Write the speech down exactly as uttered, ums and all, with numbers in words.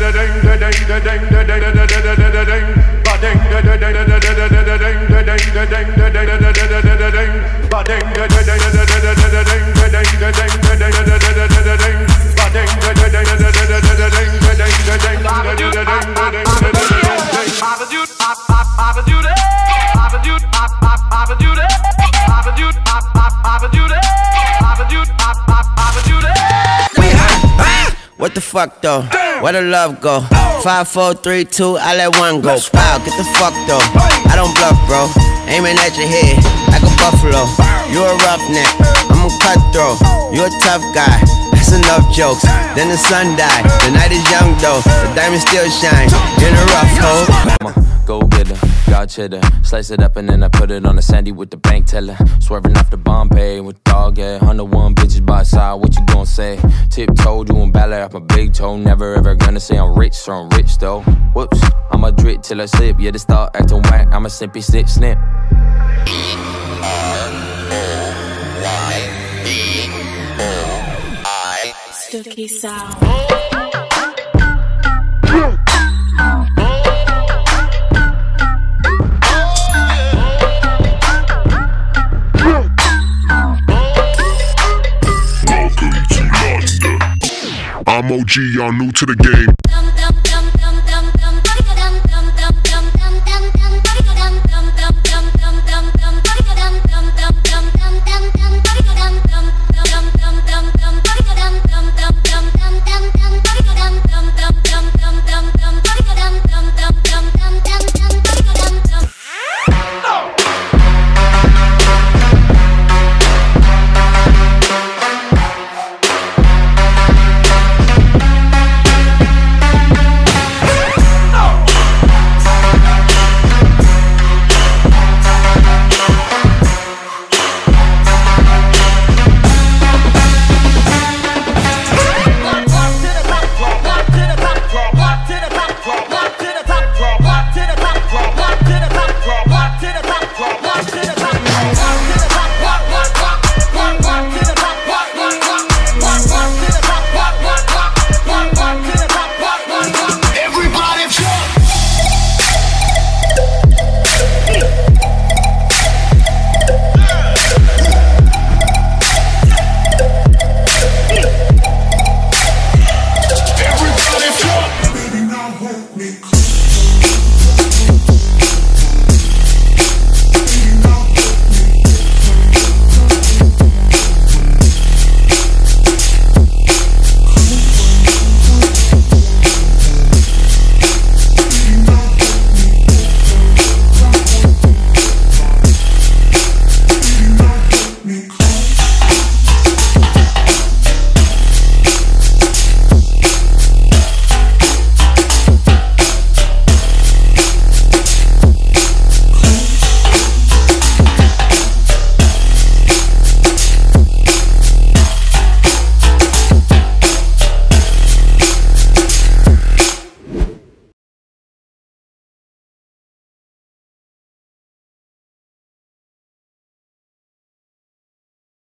What the fuck though? Where the love go? Five, four, three, two, I let one go. Wow, get the fuck though. I don't bluff, bro. Aiming at your head like a buffalo. You a roughneck, I'm a cutthroat. You a tough guy. That's enough jokes. Then the sun died. The night is young though. The diamond still shine. In a rough hole. Go get her, got cheddar. Slice it up and then I put it on the sandy with the bank teller. Swerving off the Bombay with dog, yeah. one oh one bitches by side, what you gon' say? Tiptoe, doing ballet off my big toe. Never ever gonna say I'm rich, so I'm rich though. Whoops, I'ma drip till I sip. Yeah, they start acting whack, I'ma simply snip, snip. Stooky sound. I'm O G, y'all new to the game.